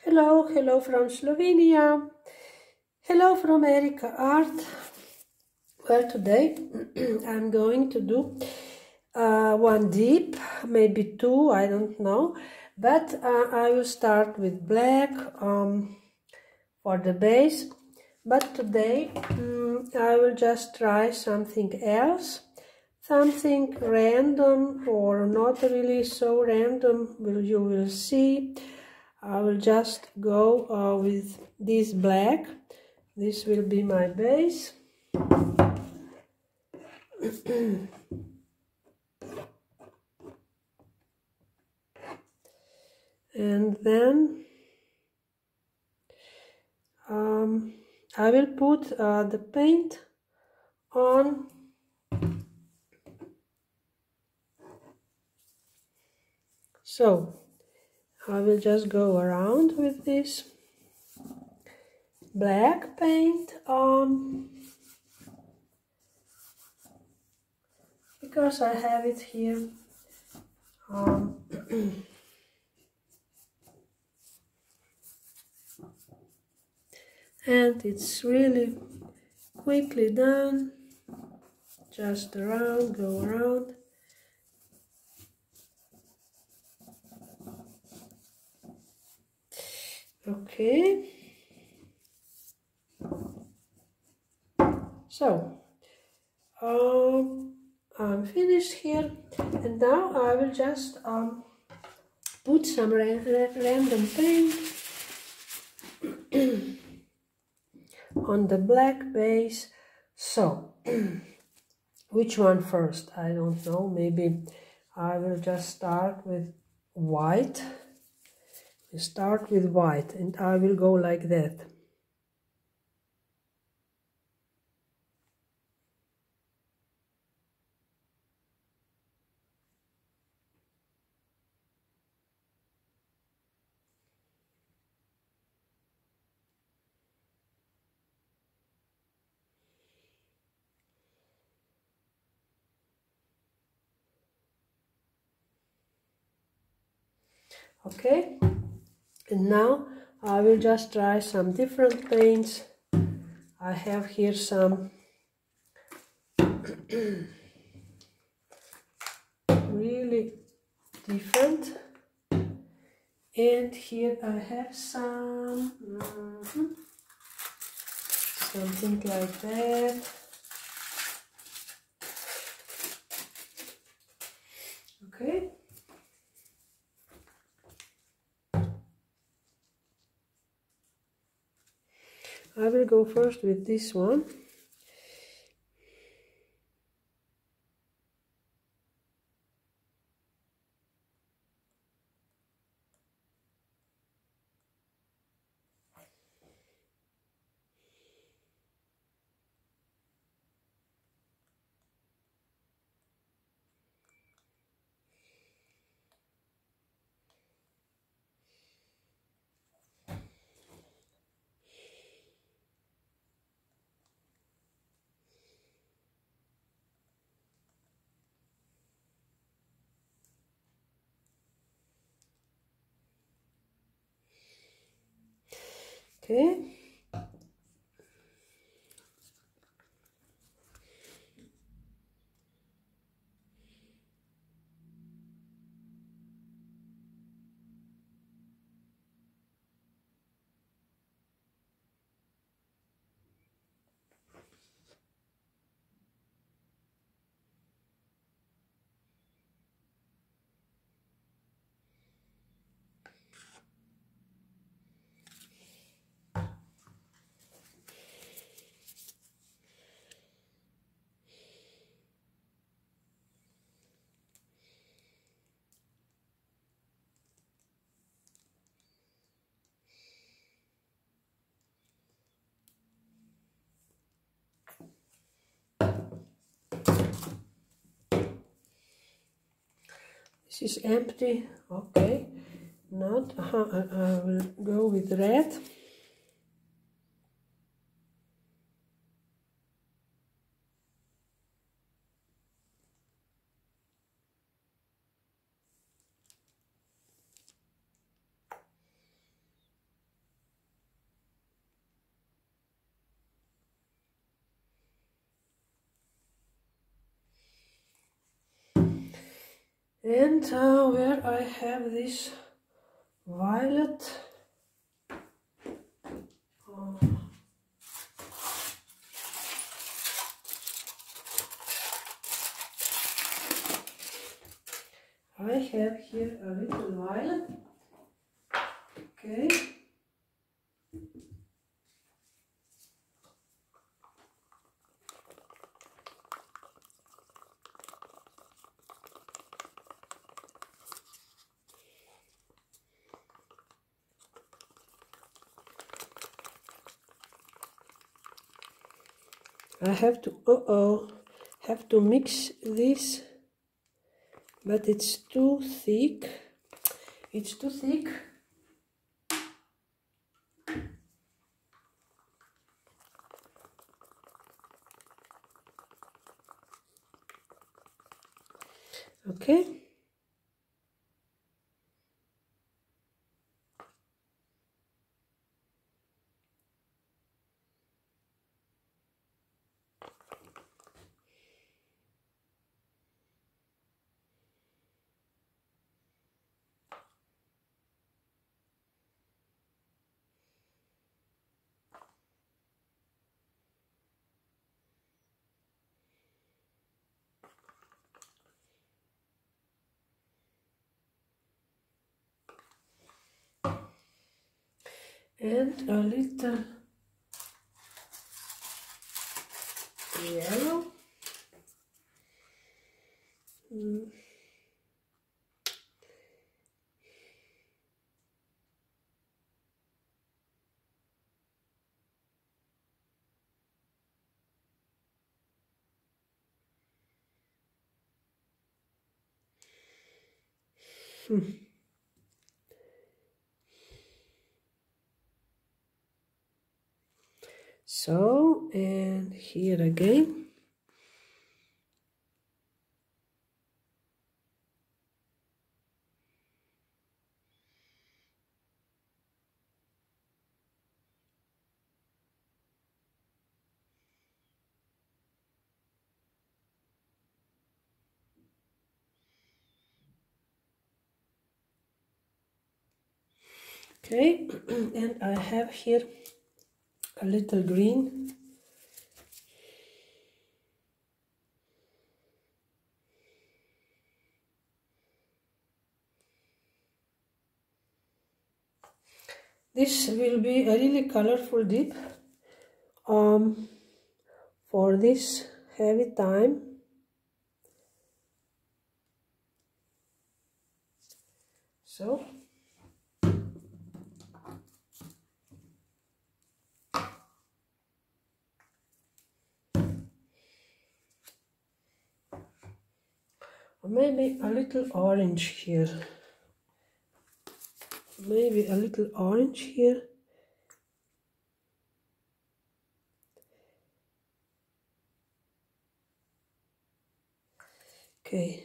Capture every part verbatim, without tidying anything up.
Hello, hello from Slovenia. Hello from Erika Art. Well, today I'm going to do uh, one deep, maybe two, I don't know. But uh, I will start with black um, for the base. But today um, I will just try something else. Something random or not really so random, will you will see. I will just go uh, with this black. This will be my base. And then um, I will put uh, the paint on. So I will just go around with this black paint on, because I have it here. Um, and it's really quickly done. Just around, go around. Okay. So, um, I'm finished here, and now I will just um, put some ra ra random paint on the black base. So, which one first? I don't know. Maybe I will just start with white. We start with white, and I will go like that. Okay, and now I will just try some different paints. I have here some really different, and here I have some mm-hmm, something like that. Okay. I will go first with this one. Okay. This is empty. Okay. Not. Uh-huh, I, I will go with red. And uh, where I have this violet, oh. I have here a little violet, okay. I have to, uh-oh, have to mix this, but it's too thick. It's too thick. Okay. And a little yellow. Mm. Hmm. So, and here again. Okay, and I have here a little green. This will be a really colorful dip um, for this heavy time. So, maybe a little orange here. Maybe a little orange here. Okay.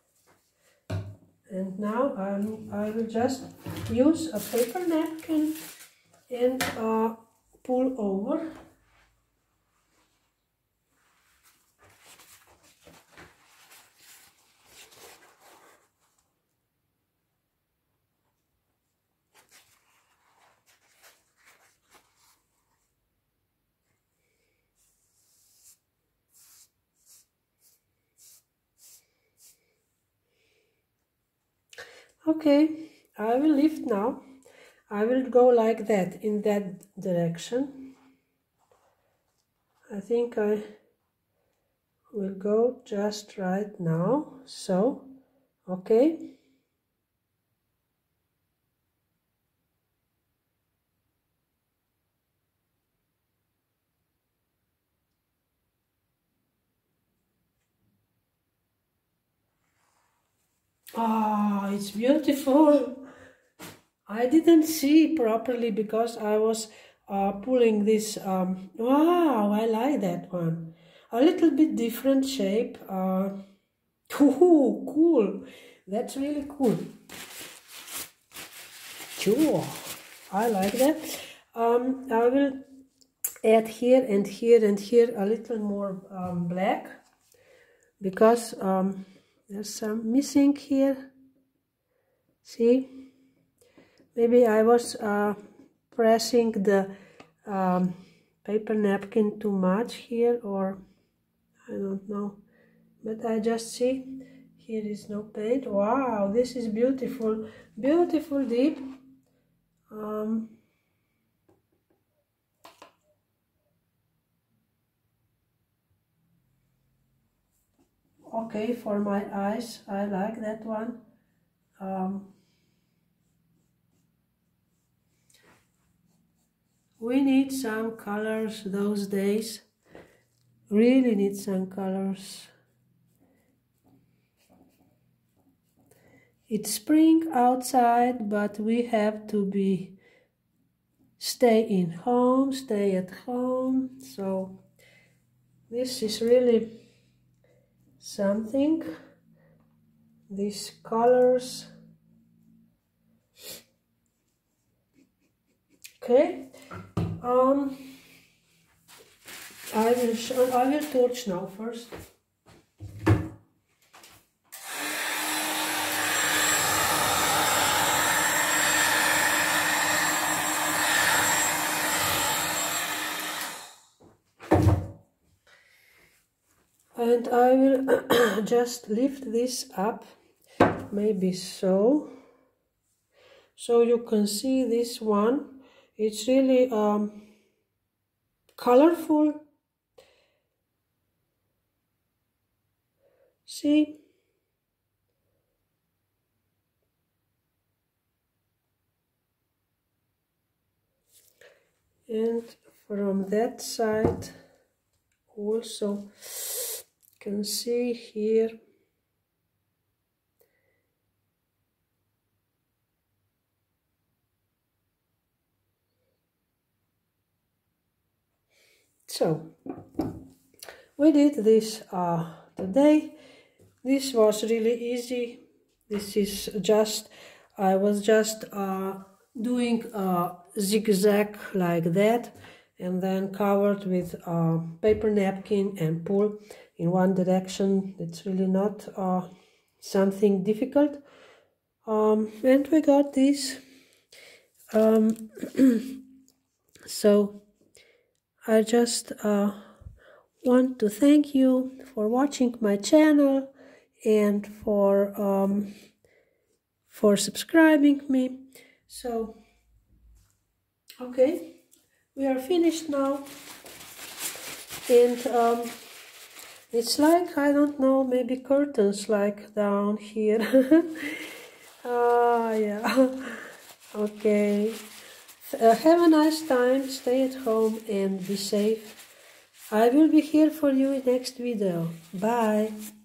And now I'm, I will just use a paper napkin and uh, pull over. Okay, I will lift now. I will go like that, in that direction. I think I will go just right now. So, okay. Oh, it's beautiful. I didn't see properly because I was uh, pulling this. Um, wow, I like that one. A little bit different shape. Uh, ooh, cool. That's really cool. Sure, I like that. Um, I will add here and here and here a little more um, black because um, There's some missing here. See? Maybe I was uh, pressing the um, paper napkin too much here, or I don't know. But I just see here is no paint. Wow, this is beautiful. Beautiful dip. Um, okay, for my eyes, I like that one. Um, we need some colors those days. Really need some colors. It's spring outside, but we have to be stay in home, stay at home. So this is really something. These colors. Okay. Um I will show, I will torch now first. And I will just lift this up, maybe so, so you can see this one. It's really um, colorful. See? And from that side also can see here. So we did this uh, today. This was really easy. This is just, I was just uh, doing a zigzag like that, and then covered with a paper napkin and pull in one direction. It's really not uh, something difficult. Um, and we got this. Um, so I just uh, want to thank you for watching my channel and for um, for subscribing me. So okay, we are finished now, and um, it's like, I don't know, maybe curtains like down here. Ah, yeah. Okay. Uh, have a nice time, stay at home and be safe. I will be here for you in next video. Bye.